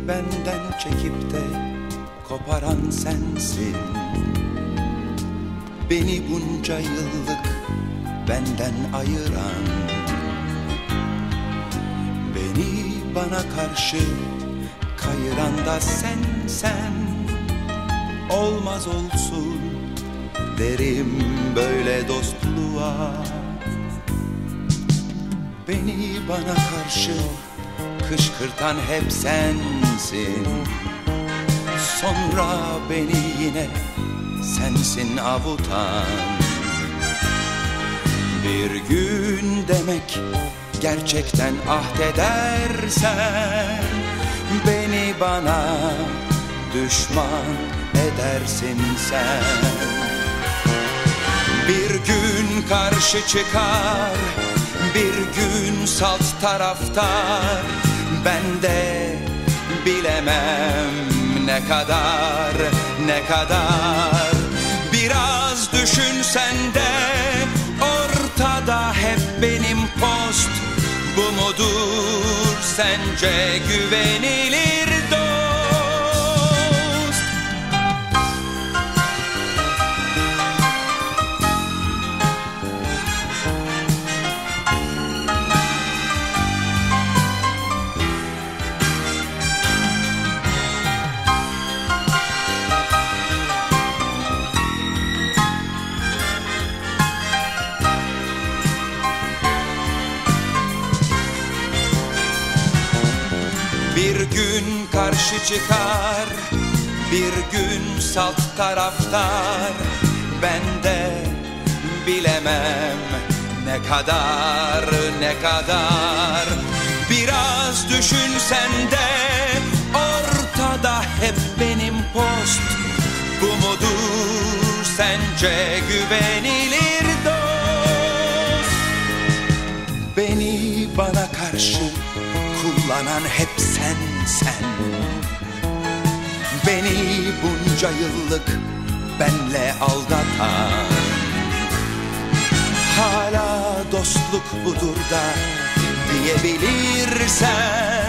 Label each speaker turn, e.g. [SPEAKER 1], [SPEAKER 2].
[SPEAKER 1] benden çekip de koparan sensin. Beni bunca yıllık benden ayıran, beni bana karşı kayıran da sen. Olmaz olsun derim böyle dostluğa. Beni bana karşı kışkırtan hep sensin. Sonra beni yine sensin avutan. Bir gün demek gerçekten ahdedersen, beni bana düşman edersin sen. Bir gün karşı çıkar, bir gün salt taraftar. Ben de bilemem ne kadar. Biraz düşünsen de ortada hep benim post. Bu mudur sence güvenilir dost? Bir gün karşı çıkar, bir gün salt taraftar. Ben de bilemem ne kadar. Biraz düşünsen de ortada hep benim post. Bu mudur sence güvenilir dost? Beni bana karşı kullanan hep sen. Beni bunca yıllık benle aldatan. Hala dostluk budur da diyebilirsen,